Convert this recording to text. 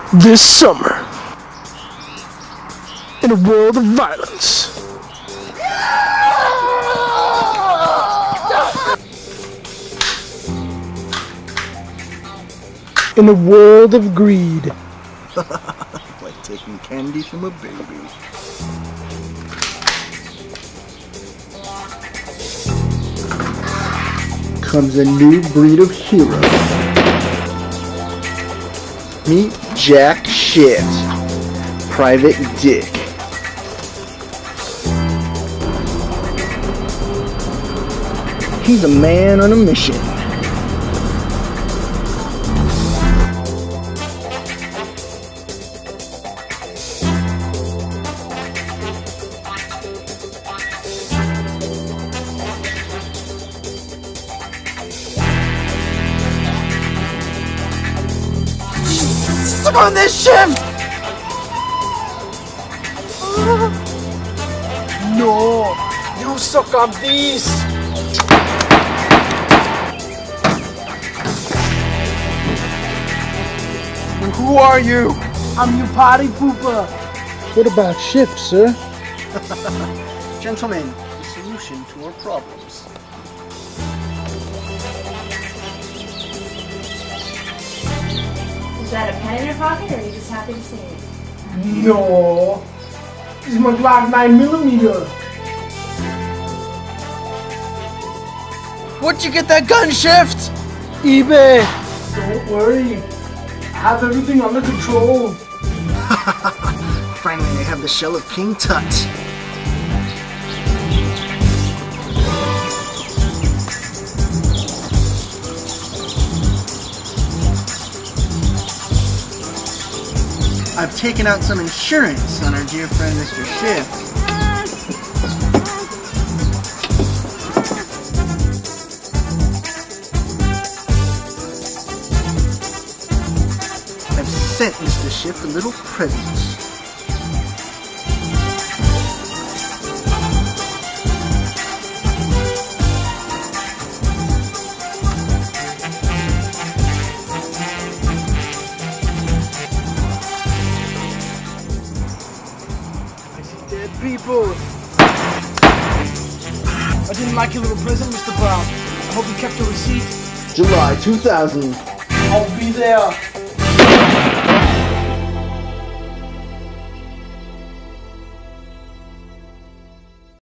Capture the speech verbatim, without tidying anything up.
This summer, in a world of violence, in a world of greed, like taking candy from a baby. Comes a new breed of hero. Meet Jack Shit, Private Dick. He's a man on a mission. Suck on this shift! no, you suck on these. And who are you? I'm your party pooper. What about shift, sir? Gentlemen, the solution to our problems. Is that a pen in your pocket, or are you just happy to see it? No, this is my Glock nine millimeter. Where'd you get that gun, Shift? eBay. Don't worry, I have everything under control. Finally, I have the shell of King Tut. I've taken out some insurance on our dear friend Mister Shift. I've sent Mister Shift a little present. Dead people. I didn't like your little present, Mister Brown. I hope you kept your receipt. July two thousand. I'll be there.